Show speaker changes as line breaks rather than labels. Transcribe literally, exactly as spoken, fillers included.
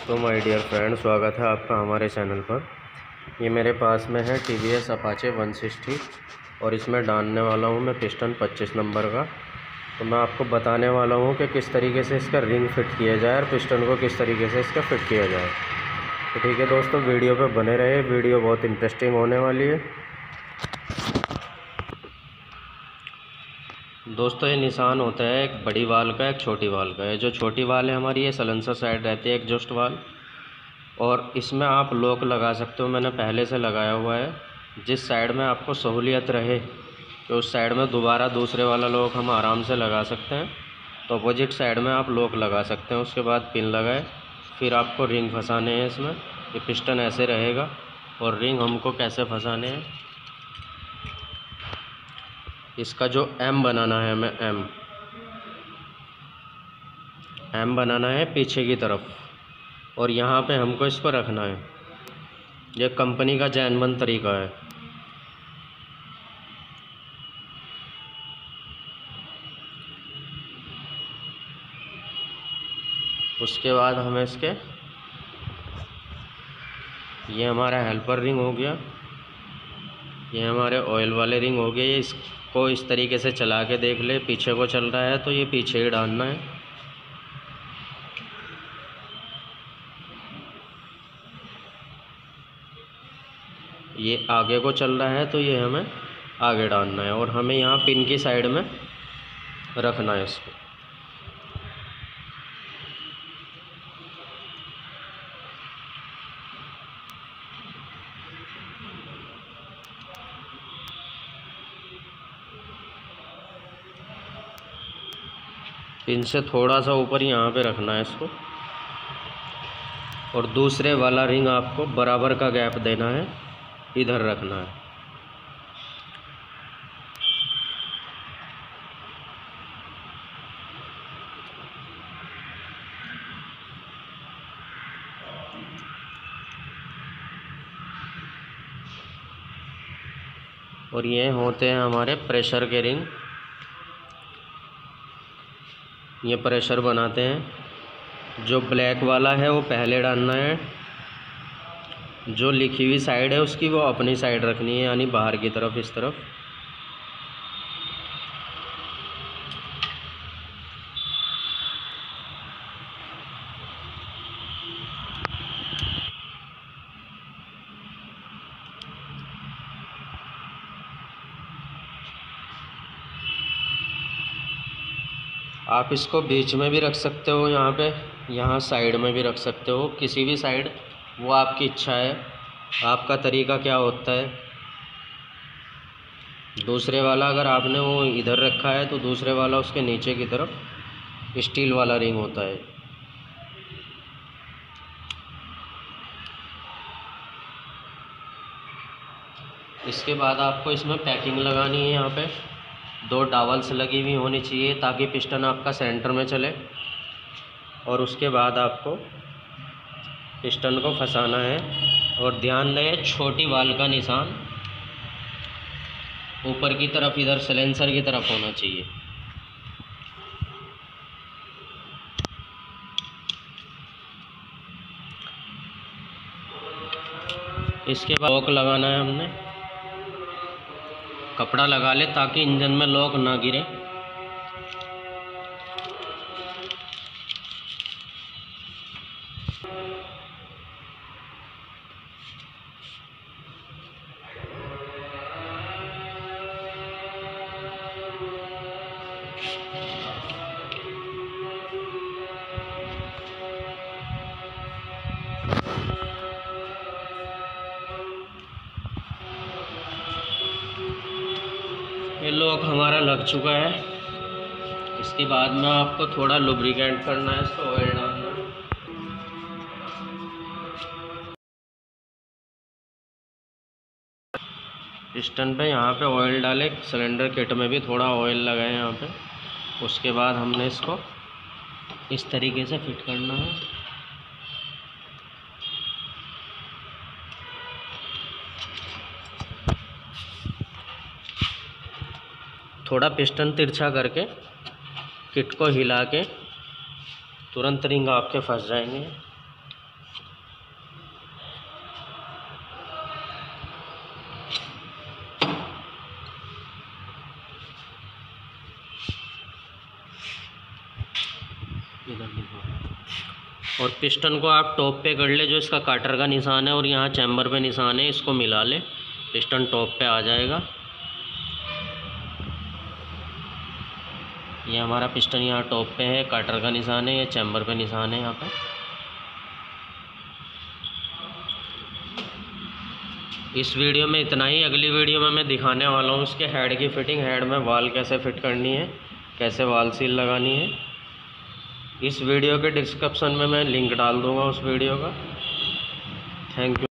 तो my dear friend, स्वागत है आपका हमारे चैनल पर। ये मेरे पास में है T V S Apache one sixty और इसमें डालने वाला हूँ मैं पिस्टन पच्चीस नंबर का। तो मैं आपको बताने वाला हूँ कि किस तरीके से इसका रिंग फिट किया जाए और पिस्टन को किस तरीके से इसका फिट किया जाए। तो ठीक है दोस्तों, वीडियो पर बने रहे, वीडियो बहुत इंटरेस्टिंग होने वाली है। दोस्तों, ये निशान होता है एक बड़ी वाल का, एक छोटी वाल का है। जो छोटी वाल है हमारी, ये सलेंसर साइड रहती है एग्जॉस्ट वाल, और इसमें आप लॉक लगा सकते हो। मैंने पहले से लगाया हुआ है। जिस साइड में आपको सहूलियत रहे कि उस साइड में दोबारा दूसरे वाला लॉक हम आराम से लगा सकते हैं, तो अपोजिट साइड में आप लॉक लगा सकते हैं। उसके बाद पिन लगाए, फिर आपको रिंग फंसाने हैं इसमें। ये पिस्टन ऐसे रहेगा और रिंग हमको कैसे फंसाने हैं, इसका जो एम बनाना है, हमें एम एम बनाना है पीछे की तरफ, और यहाँ पे हमको इसको रखना है। ये कंपनी का जैनवन तरीका है। उसके बाद हमें इसके, ये हमारा हेल्पर रिंग हो गया, ये हमारे ऑयल वाले रिंग हो गए। ये इसको इस तरीके से चला के देख ले, पीछे को चल रहा है तो ये पीछे ही डालना है। ये आगे को चल रहा है तो ये हमें आगे डालना है, और हमें यहाँ पिन की साइड में रखना है इसको। पिन से थोड़ा सा ऊपर यहाँ पे रखना है इसको, और दूसरे वाला रिंग आपको बराबर का गैप देना है, इधर रखना है। और ये होते हैं हमारे प्रेशर के रिंग। ये प्रेशर बनाते हैं। जो ब्लैक वाला है वो पहले डालना है, जो लिखी हुई साइड है उसकी वो अपनी साइड रखनी है, यानी बाहर की तरफ, इस तरफ। आप इसको बीच में भी रख सकते हो, यहाँ पे, यहाँ साइड में भी रख सकते हो, किसी भी साइड, वो आपकी इच्छा है। आपका तरीका क्या होता है। दूसरे वाला अगर आपने वो इधर रखा है तो दूसरे वाला उसके नीचे की तरफ स्टील वाला रिंग होता है। इसके बाद आपको इसमें पैकिंग लगानी है। यहाँ पे दो डावल्स लगी हुई होनी चाहिए ताकि पिस्टन आपका सेंटर में चले। और उसके बाद आपको पिस्टन को फंसाना है, और ध्यान दें छोटी वाल का निशान ऊपर की तरफ, इधर सलेंसर की तरफ होना चाहिए। इसके बाद लॉक लगाना है। हमने कपड़ा लगा ले ताकि इंजन में लॉक ना गिरे। ये लॉक हमारा लग चुका है। इसके बाद में आपको थोड़ा लुब्रिकेंट करना है, इसको ऑयल डालना है। पिस्टन पे यहाँ पे ऑयल डाले, सिलेंडर किट में भी थोड़ा ऑयल लगाए यहाँ पे। उसके बाद हमने इसको इस तरीके से फिट करना है। थोड़ा पिस्टन तिरछा करके किट को हिला के तुरंत रिंग आपके फंस जाएंगे। इधर देखो। और पिस्टन को आप टॉप पे कर ले, जो इसका काटर का निशान है और यहाँ चैम्बर पे निशान है, इसको मिला ले, पिस्टन टॉप पे आ जाएगा। ये हमारा पिस्टन यहाँ टॉप पे है, काटर का निशान है, ये चैम्बर पे निशान है यहाँ पे। इस वीडियो में इतना ही। अगली वीडियो में मैं दिखाने वाला हूँ इसके हेड की फिटिंग, हेड में वाल कैसे फिट करनी है, कैसे वाल सील लगानी है। इस वीडियो के डिस्क्रिप्शन में मैं लिंक डाल दूँगा उस वीडियो का। Thank you.